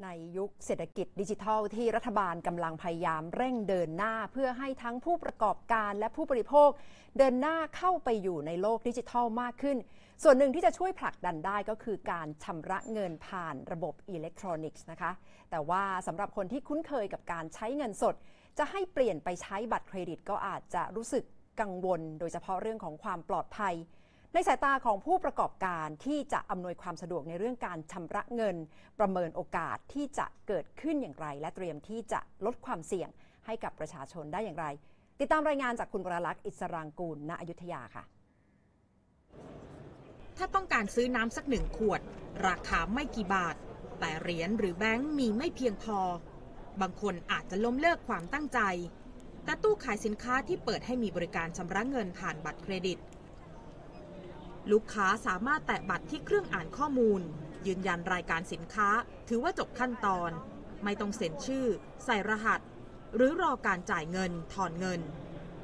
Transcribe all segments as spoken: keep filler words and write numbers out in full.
ในยุคเศรษฐกิจดิจิทัลที่รัฐบาลกำลังพยายามเร่งเดินหน้าเพื่อให้ทั้งผู้ประกอบการและผู้บริโภคเดินหน้าเข้าไปอยู่ในโลกดิจิทัลมากขึ้นส่วนหนึ่งที่จะช่วยผลักดันได้ก็คือการชำระเงินผ่านระบบอิเล็กทรอนิกส์นะคะแต่ว่าสำหรับคนที่คุ้นเคยกับการใช้เงินสดจะให้เปลี่ยนไปใช้บัตรเครดิตก็อาจจะรู้สึกกังวลโดยเฉพาะเรื่องของความปลอดภัยในสายตาของผู้ประกอบการที่จะอำนวยความสะดวกในเรื่องการชำระเงินประเมินโอกาสที่จะเกิดขึ้นอย่างไรและเตรียมที่จะลดความเสี่ยงให้กับประชาชนได้อย่างไรติดตามรายงานจากคุณวรลักษณ์อิสรางกูลณอยุธยาค่ะถ้าต้องการซื้อน้ำสักหนึ่งขวดราคาไม่กี่บาทแต่เหรียญหรือแบงก์มีไม่เพียงพอบางคนอาจจะล้มเลิกความตั้งใจแต่ตู้ขายสินค้าที่เปิดให้มีบริการชำระเงินผ่านบัตรเครดิตลูกค้าสามารถแตะบัตรที่เครื่องอ่านข้อมูลยืนยันรายการสินค้าถือว่าจบขั้นตอนไม่ต้องเซ็นชื่อใส่รหัสหรือรอการจ่ายเงินถอนเงิน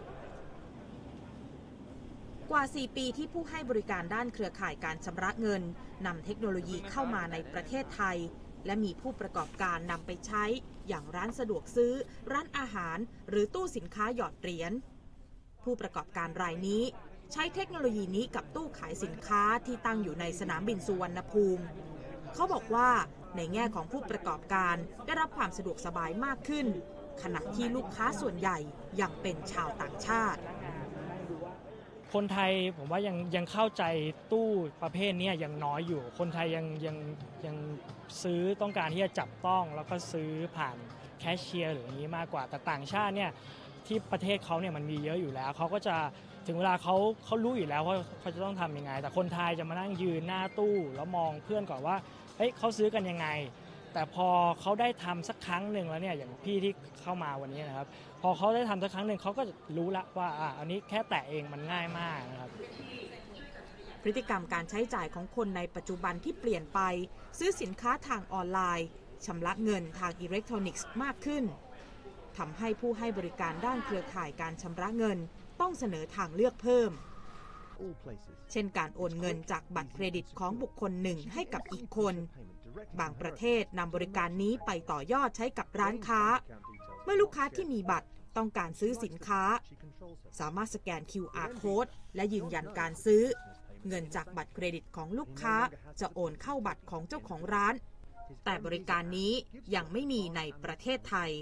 กว่าสี่ปีที่ผู้ให้บริการด้านเครือข่ายการชำระเงินนำเทคโนโลยีเข้ามาในประเทศไทยและมีผู้ประกอบการนำไปใช้อย่างร้านสะดวกซื้อร้านอาหารหรือตู้สินค้าหยอดเหรียญผู้ประกอบการรายนี้ใช้เทคโนโลยีนี้กับตู้ขายสินค้าที่ตั้งอยู่ในสนามบินสุวรรณภูมิเขาบอกว่าในแง่ของผู้ประกอบการได้รับความสะดวกสบายมากขึ้นขณะที่ลูกค้าส่วนใหญ่ยังเป็นชาวต่างชาติคนไทยผมว่ายังยังเข้าใจตู้ประเภทนี้ยังน้อยอยู่คนไทยยังยังยังซื้อต้องการที่จะจับต้องแล้วก็ซื้อผ่านแคชเชียร์หรืออย่างนี้มากกว่าแต่ต่างชาติเนี่ยที่ประเทศเขาเนี่ยมันมีเยอะอยู่แล้วเขาก็จะถึงเวลาเขาเขารู้อยู่แล้วว่าเขาจะต้องทำยังไงแต่คนไทยจะมานั่งยืนหน้าตู้แล้วมองเพื่อนก่อนว่าเฮ้ยเขาซื้อกันยังไงแต่พอเขาได้ทำสักครั้งหนึ่งแล้วเนี่ยอย่างพี่ที่เข้ามาวันนี้นะครับพอเขาได้ทำสักครั้งหนึ่งเขาก็รู้ละว่าอ่ะอันนี้แค่แตะเองมันง่ายมากนะครับพฤติกรรมการใช้จ่ายของคนในปัจจุบันที่เปลี่ยนไปซื้อสินค้าทางออนไลน์ชำระเงินทางอิเล็กทรอนิกส์มากขึ้นทำให้ผู้ให้บริการด้านเครือข่ายการชำระเงินต้องเสนอทางเลือกเพิ่มเช่นการโอนเงินจากบัตรเครดิตของบุคคลหนึ่งให้กับอีกคนบางประเทศนำบริการนี้ไปต่อยอดใช้กับร้านค้าเมื่อลูกค้าที่มีบัตรต้องการซื้อสินค้าสามารถสแกน คิว อาร์ Code และยืนยันการซื้อเงินจากบัตรเครดิตของลูกค้าจะโอนเข้าบัตรของเจ้าของร้านแต่บริการนี้ยังไม่มีในประเทศไทย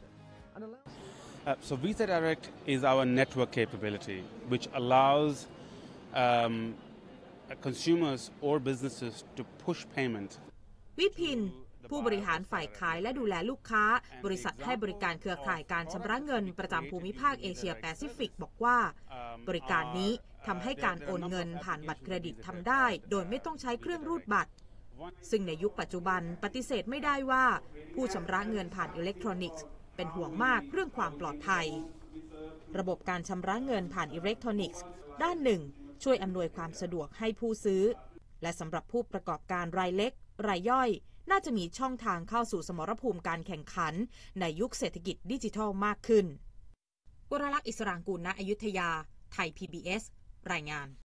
Uh, so Visa Direct is our network capability, which allows um, consumers or businesses to push payment. วิพินผู้บริหารฝ่ายขายและดูแลลูกค้าบริษัทให้บริการเครือข่ายการชำระเงินประจำภูมิภาคเอเชียแปซิฟิกบอกว่าบริการนี้ทำให้การโอนเงินผ่านบัตรเครดิตทำได้โดยไม่ต้องใช้เครื่องรูดบัตรซึ่งในยุคปัจจุบันปฏิเสธไม่ได้ว่าผู้ชำระเงินผ่านอิเล็กทรอนิกส์เป็นห่วงมากเรื่องความปลอดภัยระบบการชำระเงินผ่านอิเล็กทรอนิกส์ด้านหนึ่งช่วยอำนวยความสะดวกให้ผู้ซื้อและสำหรับผู้ประกอบการรายเล็กรายย่อยน่าจะมีช่องทางเข้าสู่สมรภูมิการแข่งขันในยุคเศรษฐกิจดิจิทัลมากขึ้นวรลักษณ์อิสรางกูลณอยุธยาไทย พี บี เอส รายงาน